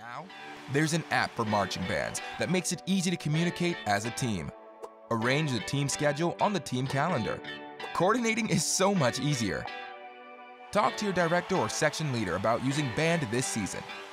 Now, there's an app for marching bands that makes it easy to communicate as a team. Arrange the team schedule on the team calendar. Coordinating is so much easier. Talk to your director or section leader about using Band this season.